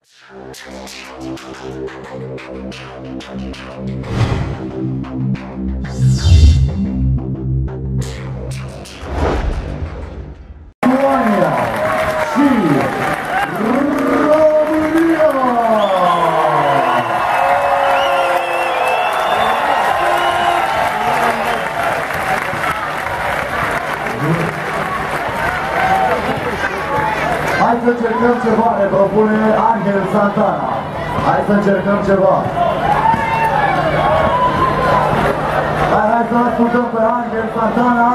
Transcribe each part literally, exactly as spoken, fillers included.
Hai să încercăm ceva, ne propune Angel Santana. Hai să încercăm ceva. Hai, hai să ascultăm pe Angel Santana.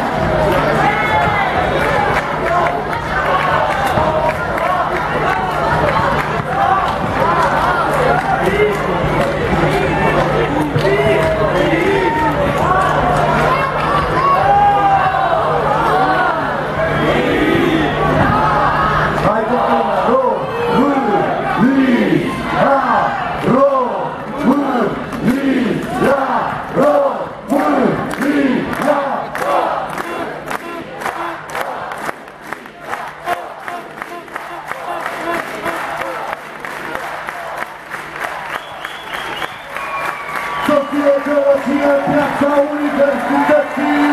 Piața Universității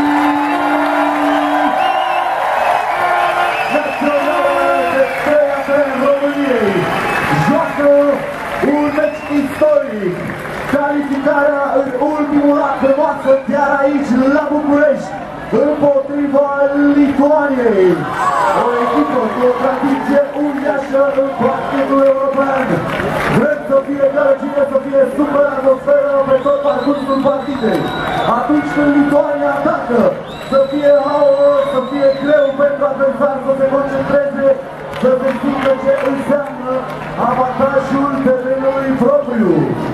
Naționale de Teatre României joacă un meci istoric, calificarea în ultimul act de masă chiar aici la București împotriva Lituaniei, o echipă cu o tradiție uriașă în basketul european. Vrem să fie gălăgine, să fie super atmosferă pe tot parcursul partidei. Atunci când Lituania atacă, să fie haos, să fie greu pentru adversar să se concentreze, să se simtă ce înseamnă avantajul terenului propriu.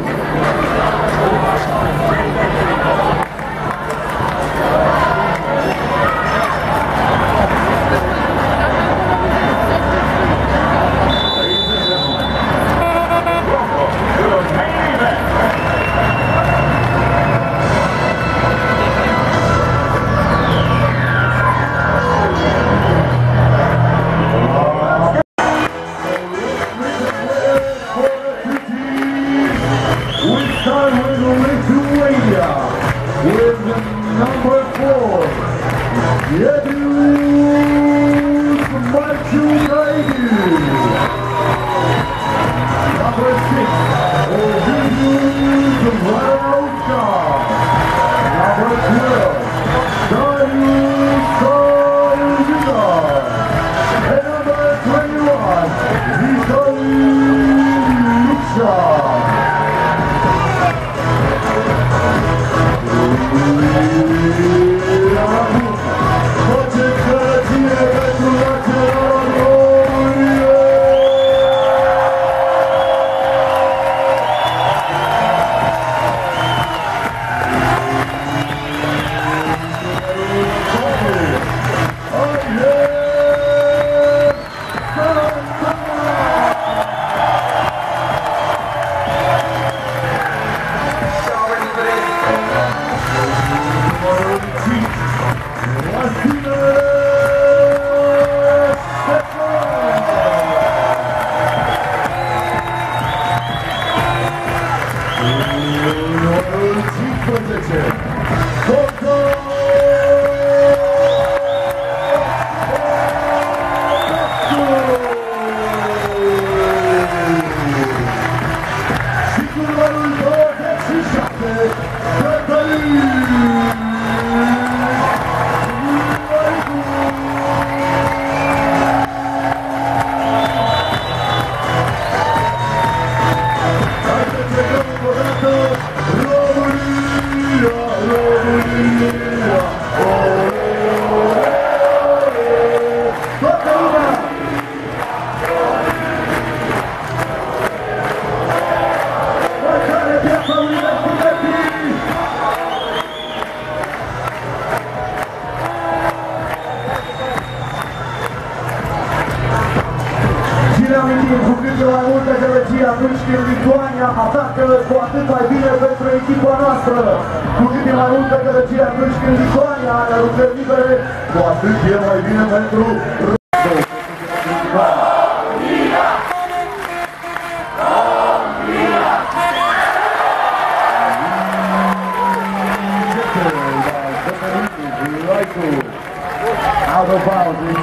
Atunci când Lituania atacă, cu atât mai bine pentru echipa noastră. Cu cât e mai multă gălăgie atunci când Lituania are lucruri libere, cu atât e mai bine pentru România.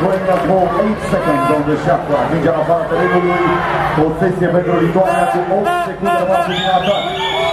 going up for eight seconds on the shot clock. Mingea la fața terenului, posesie pentru Lituania cu opt secunde rămase din atac.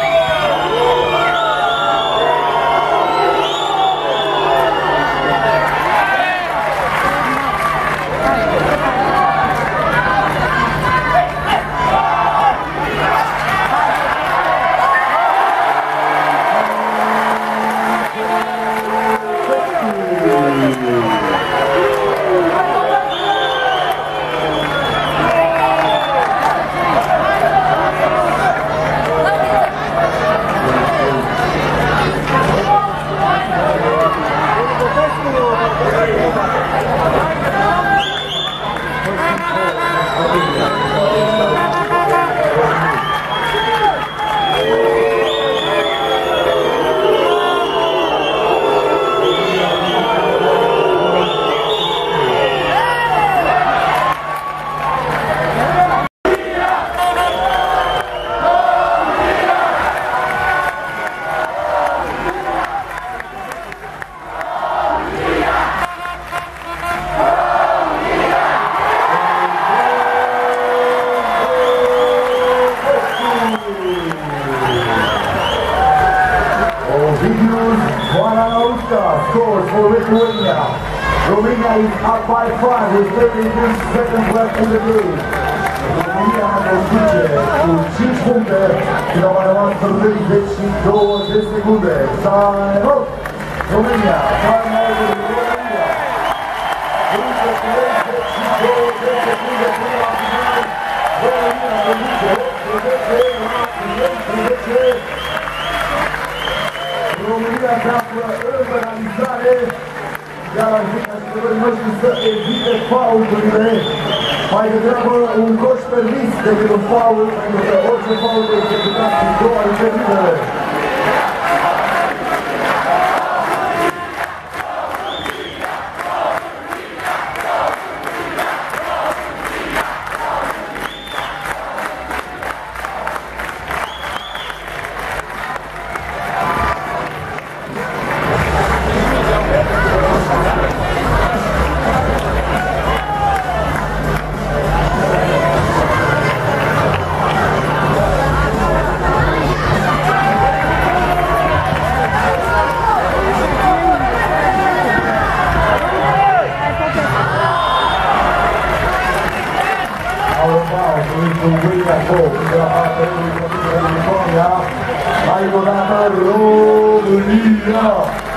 Scores for Lithuania. Romania is up by five with thirty-three seconds left in the game. România conduce cu cinci puncte și au mai rămas treizeci și două de secunde. Time out! România, time out de România. Încă treizeci și două de secunde până la final. România conduce optsprezece la treisprezece. România se află în penalizare, iar ar fi ca jucătorii noștri să evite faulurile. Mai degrabă un coș permis decât un faul, pentru că orice faul de executat în două alternative. Hai, România!